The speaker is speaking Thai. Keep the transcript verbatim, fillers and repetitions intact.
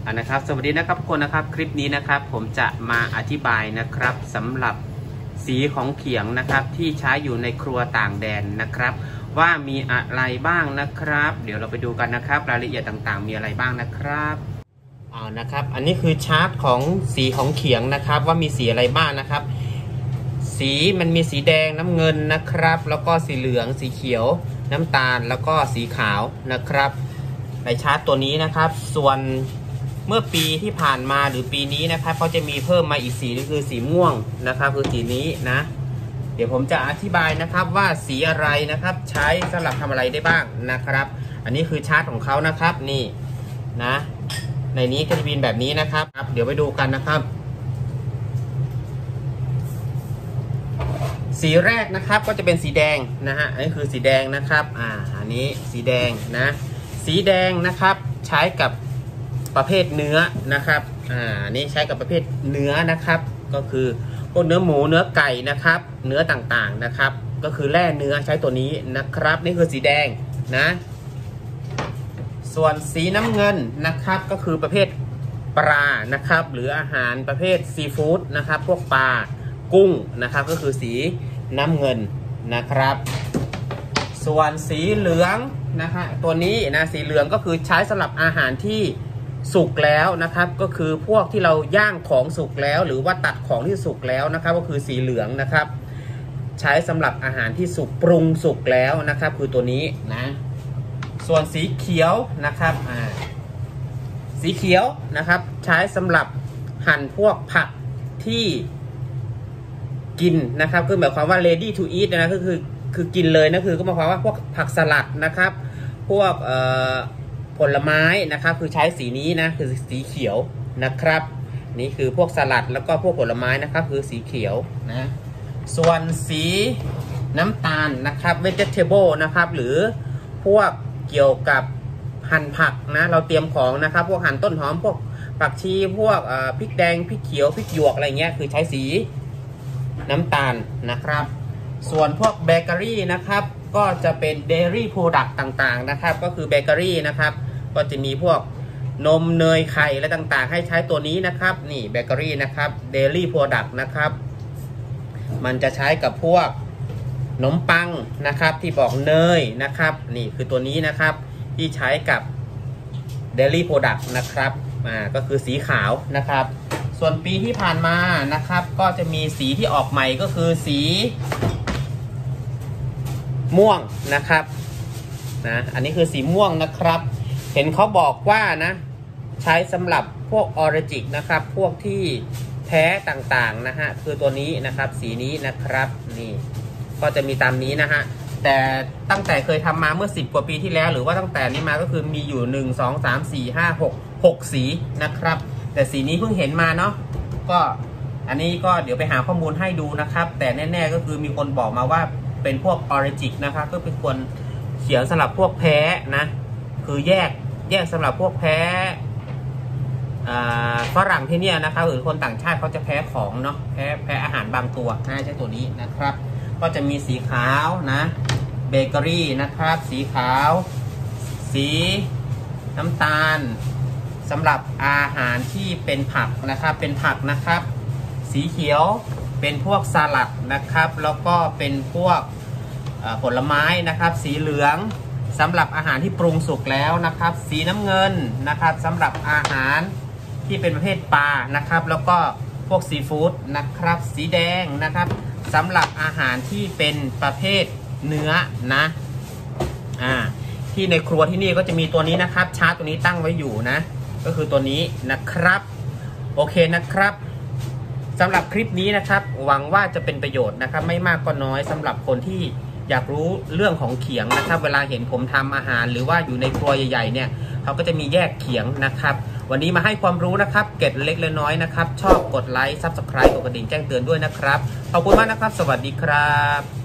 อ่านะครับสวัสดีนะครับทุกคนนะครับคลิปนี้นะครับผมจะมาอธิบายนะครับสำหรับสีของเขียงนะครับที่ใช้อยู่ในครัวต่างแดนนะครับว่ามีอะไรบ้างนะครับเดี๋ยวเราไปดูกันนะครับรายละเอียดต่างๆมีอะไรบ้างนะครับอ่านะครับอันนี้คือชาร์ตของสีของเขียงนะครับว่ามีสีอะไรบ้างนะครับสีมันมีสีแดงน้ำเงินนะครับแล้วก็สีเหลืองสีเขียวน้ำตาลแล้วก็สีขาวนะครับในชาร์ตตัวนี้นะครับส่วนเมื่อปีที่ผ่านมาหรือปีนี้นะครับเขาจะมีเพิ่มมาอีกสีนึงคือสีม่วงนะครับคือสีนี้นะเดี๋ยวผมจะอธิบายนะครับว่าสีอะไรนะครับใช้สำหรับทำอะไรได้บ้างนะครับอันนี้คือชาร์ตของเขานะครับนี่นะในนี้ก็จะเป็นแบบนี้นะครับเดี๋ยวไปดูกันนะครับสีแรกนะครับก็จะเป็นสีแดงนะฮะอันนี้คือสีแดงนะครับอ่าอันนี้สีแดงนะสีแดงนะครับใช้กับประเภทเนื้อนะครับอ่านี่ใช้กับประเภทเนื้อนะครับก็คือพวกเนื้อหมูเนื้อไก่นะครับเนื้อต่างๆนะครับก็คือแร่เนื้อใช้ตัวนี้นะครับนี่คือสีแดงนะส่วนสีน้ำเงินนะครับก็คือประเภทปลานะครับหรืออาหารประเภทซีฟู้ดนะครับพวกปลากุ้งนะครับก็คือสีน้ำเงินนะครับส่วนสีเหลืองนะฮะตัวนี้นะสีเหลืองก็คือใช้สำหรับอาหารที่สุกแล้วนะครับก็คือพวกที่เราย่างของสุกแล้วหรือว่าตัดของที่สุกแล้วนะครับก็คือสีเหลืองนะครับใช้สำหรับอาหารที่สุกปรุงสุกแล้วนะครับคือตัวนี้นะส่วนสีเขียวนะครับอ่าสีเขียวนะครับใช้สำหรับหั่นพวกผักที่กินนะครับคือหมายความว่า ready to eat นะก็คือคือกินเลยนะคือก็หมายความว่าพวกผักสลัดนะครับพวกเอ่อผลไม้นะครับคือใช้สีนี้นะคือสีเขียวนะครับนี่คือพวกสลัดแล้วก็พวกผลไม้นะครับคือสีเขียวนะส่วนสีน้ำตาลนะครับ vegetable นะครับหรือพวกเกี่ยวกับหั่นผักนะเราเตรียมของนะครับพวกหั่นต้นหอมพวกผักชีพวกพริกแดงพริกเขียวพริกหยวกอะไรเงี้ยคือใช้สีน้ำตาลนะครับส่วนพวกเบเกอรี่นะครับก็จะเป็น dairy product ต่างๆนะครับก็คือเบเกอรี่นะครับก็จะมีพวกนมเนยไข่และต่างๆให้ใช้ตัวนี้นะครับนี่เบเกอรี่นะครับ dairy product นะครับมันจะใช้กับพวกขนมปังนะครับที่บอกเนยนะครับนี่คือตัวนี้นะครับที่ใช้กับ dairy product นะครับอ่าก็คือสีขาวนะครับส่วนปีที่ผ่านมานะครับก็จะมีสีที่ออกใหม่ก็คือสีม่วงนะครับนะอันนี้คือสีม่วงนะครับเห็นเขาบอกว่านะใช้สำหรับพวกออริจิกนะครับพวกที่แพ้ต่างๆนะฮะคือตัวนี้นะครับสีนี้นะครับนี่ก็จะมีตามนี้นะฮะแต่ตั้งแต่เคยทำมาเมื่อสิบกว่าปีที่แล้วหรือว่าตั้งแต่นี้มาก็คือมีอยู่หนึ่ง สอง สาม สี่ ห้า หก หกสีนะครับแต่สีนี้เพิ่งเห็นมาเนาะก็อันนี้ก็เดี๋ยวไปหาข้อมูลให้ดูนะครับแต่แน่ๆก็คือมีคนบอกมาว่าเป็นพวกออริจิกนะครับก็เป็นคนเขียนสำหรับพวกแพ้นะคือแยกแยกสำหรับพวกแพ้ฝรั่งที่เนี่ยนะครับหรือคนต่างชาติเขาจะแพ้ของเนาะแพ้แพ้อาหารบางตัวน่าใช่ตัวนี้นะครับก็จะมีสีขาวนะเบเกอรี่นะครับสีขาวสีน้ำตาลสำหรับอาหารที่เป็นผักนะครับเป็นผักนะครับสีเขียวเป็นพวกสลัดนะครับแล้วก็เป็นพวกผลไม้นะครับสีเหลืองสำหรับอาหารที่ปรุงสุกแล้วนะครับสีน้ำเงินนะครับสำหรับอาหารที่เป็นประเภทปลานะครับแล้วก็พวกซีฟู้ดนะครับสีแดงนะครับสำหรับอาหารที่เป็นประเภทเนื้อนะอ่าที่ในครัวที่นี่ก็จะมีตัวนี้นะครับชาร์ตตัวนี้ตั้งไว้อยู่นะก็คือตัวนี้นะครับโอเคนะครับสำหรับคลิปนี้นะครับหวังว่าจะเป็นประโยชน์นะครับไม่มากก็น้อยสำหรับคนที่อยากรู้เรื่องของเขียงนะครับเวลาเห็นผมทำอาหารหรือว่าอยู่ในครัวใหญ่ๆเนี่ยเขาก็จะมีแยกเขียงนะครับวันนี้มาให้ความรู้นะครับเก็บเล็กและน้อยนะครับชอบกดไลค์ ซับสไครบ์ กดกระดิ่งแจ้งเตือนด้วยนะครับขอบคุณมากนะครับสวัสดีครับ